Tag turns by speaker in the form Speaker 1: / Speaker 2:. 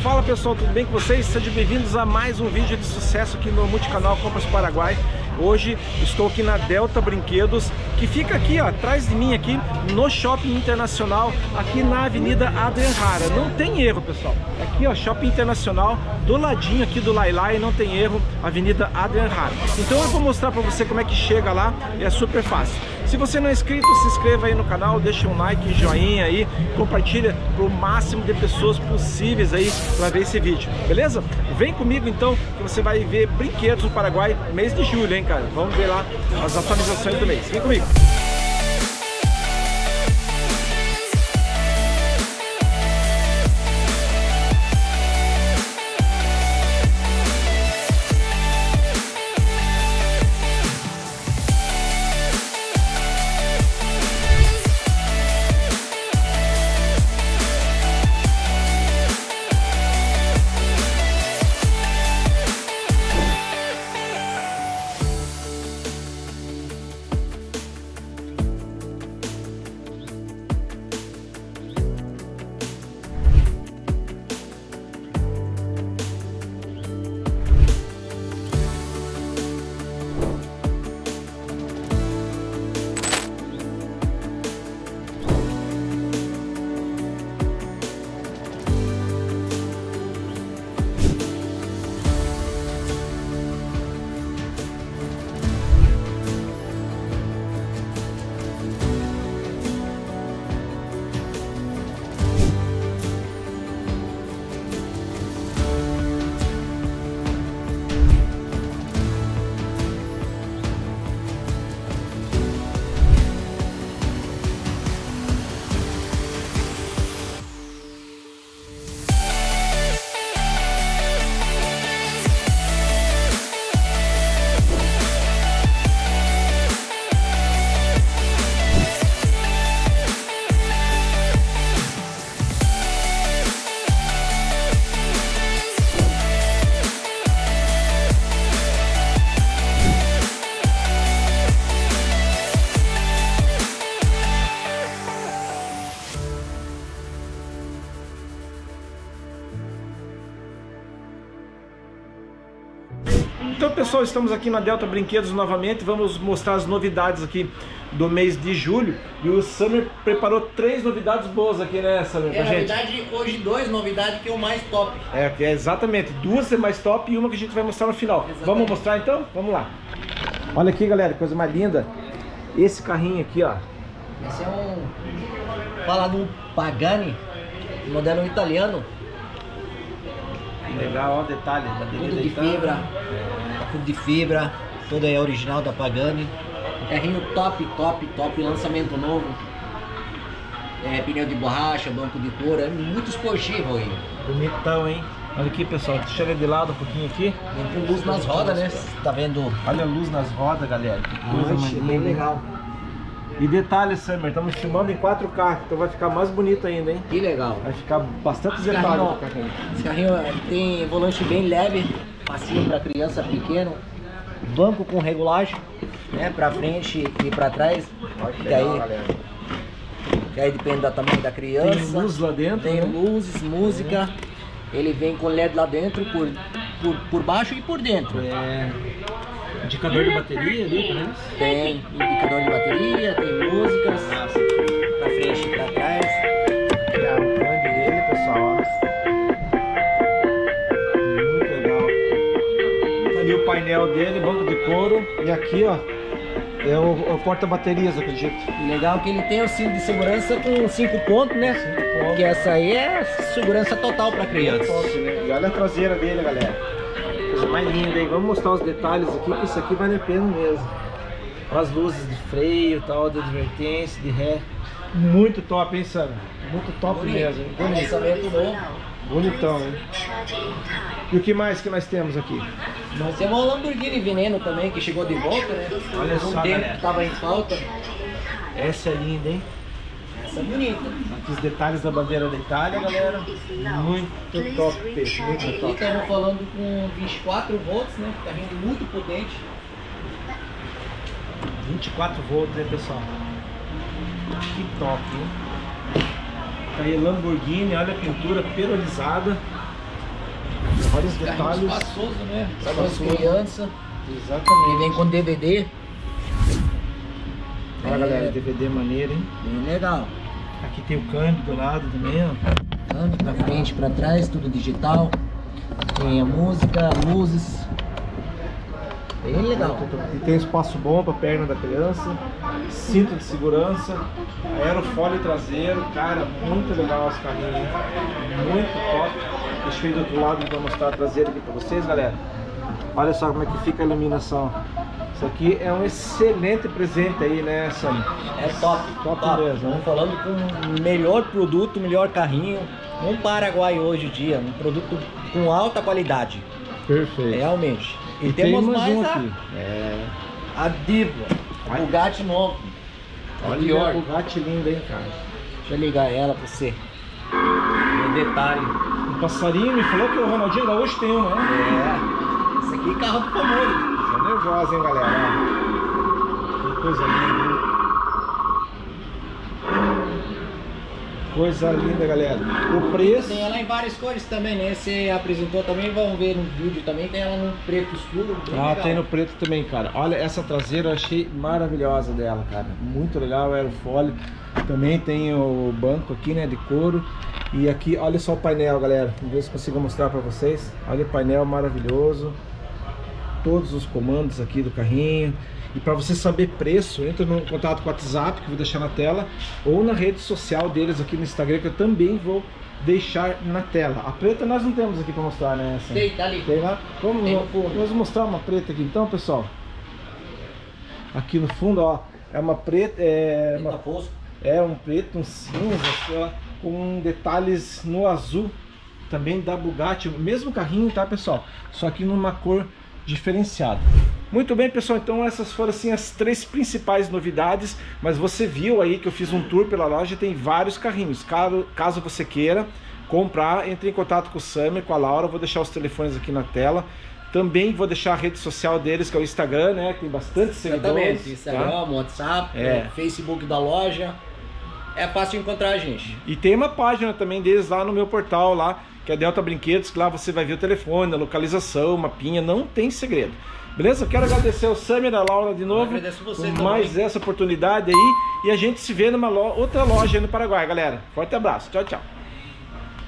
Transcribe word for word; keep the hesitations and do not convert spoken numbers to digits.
Speaker 1: Fala pessoal, tudo bem com vocês? Sejam bem-vindos a mais um vídeo de sucesso aqui no multicanal Compras Paraguai. Hoje estou aqui na Delta Brinquedos, que fica aqui ó, atrás de mim aqui no Shopping Internacional, aqui na Avenida Adrian Rara. Não tem erro, pessoal. Aqui ó, Shopping Internacional, do ladinho aqui do Lailai, não tem erro, Avenida Adrian Rara. Então eu vou mostrar para você como é que chega lá, é super fácil. Se você não é inscrito, se inscreva aí no canal, deixa um like, joinha aí, compartilha para o máximo de pessoas possíveis aí para ver esse vídeo, beleza? Vem comigo então, que você vai ver brinquedos no Paraguai mês de julho, hein, cara? Vamos ver lá as atualizações do mês. Vem comigo! Então pessoal, estamos aqui na Delta Brinquedos novamente, vamos mostrar as novidades aqui do mês de julho. E o Summer preparou três novidades boas aqui, né, Summer, pra
Speaker 2: é,
Speaker 1: gente?
Speaker 2: Na verdade, hoje dois novidades que é o mais top.
Speaker 1: É, é exatamente, duas é mais top e uma que a gente vai mostrar no final. Exatamente. Vamos mostrar então? Vamos lá. Olha aqui galera, coisa mais linda. Esse carrinho aqui, ó.
Speaker 2: Esse é um... Fala de um Pagani, modelo italiano.
Speaker 1: Legal, ó, o detalhe.
Speaker 2: Tudo de fibra, tudo de fibra, tudo é original da Pagani. Carrinho top, top, top, lançamento novo. É, pneu de borracha, banco de couro, é muito esportivo aí.
Speaker 1: Bonitão, hein? Olha aqui pessoal, chega de lado um pouquinho aqui.
Speaker 2: Vem com luz nas rodas, né? Você tá vendo?
Speaker 1: Olha a luz nas rodas, galera. Que coisa mais linda,
Speaker 2: bem legal.
Speaker 1: E detalhe, Summer, estamos filmando em quatro K, então vai ficar mais bonito ainda, hein?
Speaker 2: Que legal.
Speaker 1: Vai ficar bastante detalhe no carrinho.
Speaker 2: Esse carrinho tem volante bem leve, facinho para criança pequeno, banco com regulagem, né, para frente e para trás. Que aí, que aí depende do tamanho da criança.
Speaker 1: Tem luz lá dentro.
Speaker 2: Tem
Speaker 1: né?
Speaker 2: luzes, música. É. Ele vem com L E D lá dentro, por, por, por baixo e por dentro.
Speaker 1: É. Indicador de bateria ali, né?
Speaker 2: Tem indicador de bateria, tem músicas, pra frente e pra trás.
Speaker 1: Aqui é o câmbio dele, pessoal. Muito legal. Ali o painel dele, banco de couro. E aqui, ó, é o, o porta-baterias, acredito.
Speaker 2: Legal que ele tem o cinto de segurança com cinco pontos, né? Cinco pontos. Porque essa aí é segurança total pra criança.
Speaker 1: Top, né? E olha a traseira dele, galera. Coisa mais linda, hein? Vamos mostrar os detalhes aqui, que isso aqui vale a pena mesmo. Olha as luzes de freio, tal, de advertência, de ré. Muito top, hein, Sam? Muito top bonito. Mesmo, hein? Bonito.
Speaker 2: Lançamento novo.
Speaker 1: Bonitão, hein? E o que mais que nós temos aqui?
Speaker 2: Nós temos o Lamborghini Veneno também, que chegou de volta, né?
Speaker 1: Olha só,
Speaker 2: um tempo que tava em falta.
Speaker 1: Essa é linda, hein?
Speaker 2: Essa é bonita.
Speaker 1: Aqui os detalhes da bandeira da Itália, galera. Muito top, peixe. Muito
Speaker 2: Aqui
Speaker 1: top.
Speaker 2: estamos falando com vinte e quatro volts, né? Carrinho muito potente.
Speaker 1: vinte e quatro volts, né, pessoal? Que top, hein? Tá aí Lamborghini, olha a pintura perolizada. Vários detalhes.
Speaker 2: Espaçoso, né? Para as crianças.
Speaker 1: Exatamente.
Speaker 2: Ele vem com D V D.
Speaker 1: Olha,
Speaker 2: É.
Speaker 1: galera, D V D maneiro, hein?
Speaker 2: Bem legal.
Speaker 1: Aqui tem o câmbio do lado também, ó.
Speaker 2: Tanto pra frente, pra trás, tudo digital. Tem a música, luzes. Bem legal.
Speaker 1: E tem espaço bom para perna da criança, cinto de segurança, aerofólio traseiro, cara, muito legal esse carrinho, hein? Muito top. Deixa eu ir do outro lado para mostrar a traseira aqui para vocês, galera. Olha só como é que fica a iluminação. Isso aqui é um excelente presente aí, né, Sam?
Speaker 2: É top,
Speaker 1: Top
Speaker 2: top.
Speaker 1: mesmo, né?
Speaker 2: Estamos falando com o melhor produto, melhor carrinho. Um Paraguai hoje em dia, um produto com alta qualidade,
Speaker 1: Perfeito.
Speaker 2: realmente. E,
Speaker 1: E
Speaker 2: temos
Speaker 1: tem mais
Speaker 2: mais
Speaker 1: um
Speaker 2: a,
Speaker 1: aqui. É.
Speaker 2: a Diva, a Bugatti novo.
Speaker 1: Olha
Speaker 2: York.
Speaker 1: o gato lindo, hein, cara.
Speaker 2: Deixa eu ligar ela pra você. Um detalhe.
Speaker 1: Um passarinho me falou que o Ronaldinho Gaúcho tem um, né?
Speaker 2: É, esse aqui é carro do famoso.
Speaker 1: Tá nervosa, hein, galera? Que coisa linda, hein? Coisa linda, galera. O preço...
Speaker 2: Tem ela em várias cores também, né? Você apresentou também, vão ver no vídeo também. Tem ela no preto escuro. bem
Speaker 1: Ah,
Speaker 2: legal.
Speaker 1: tem no preto também, cara. Olha, essa traseira eu achei maravilhosa dela, cara. Muito legal, aerofólio. Também tem o banco aqui, né, de couro. E aqui, olha só o painel, galera. Vamos ver se consigo mostrar pra vocês. Olha o painel maravilhoso. Todos os comandos aqui do carrinho. E para você saber preço, entra no contato com o WhatsApp, que eu vou deixar na tela, ou na rede social deles aqui no Instagram, que eu também vou deixar na tela. A preta nós não temos aqui para mostrar, né? Essa?
Speaker 2: Tem, tá ali.
Speaker 1: Tem lá? Vamos,
Speaker 2: Tem no fundo.
Speaker 1: vamos mostrar uma preta aqui então, pessoal. Aqui no fundo, ó, é uma preta, é,
Speaker 2: Preta
Speaker 1: uma,
Speaker 2: fosco.
Speaker 1: é um preto, um cinza, aqui, ó, com detalhes no azul, também da Bugatti, o mesmo carrinho, tá, pessoal? Só que numa cor diferenciada. Muito bem, pessoal, então essas foram assim as três principais novidades, mas você viu aí que eu fiz um tour pela loja, tem vários carrinhos. Caso, caso você queira comprar, entre em contato com o Sam e com a Laura, eu vou deixar os telefones aqui na tela. Também vou deixar a rede social deles, que é o Instagram, né, que tem bastante seguidores.
Speaker 2: Exatamente, Instagram,
Speaker 1: tá?
Speaker 2: WhatsApp,
Speaker 1: É.
Speaker 2: Facebook da loja. É fácil encontrar a gente.
Speaker 1: E tem uma página também deles lá no meu portal, lá, que é Delta Brinquedos, que lá você vai ver o telefone, a localização, mapinha, não tem segredo. Beleza? Eu quero agradecer ao Sam e a Laura de novo
Speaker 2: Eu agradeço você
Speaker 1: por
Speaker 2: também.
Speaker 1: mais essa oportunidade aí. E a gente se vê numa lo- outra loja aí no Paraguai, galera. Forte abraço. Tchau, tchau.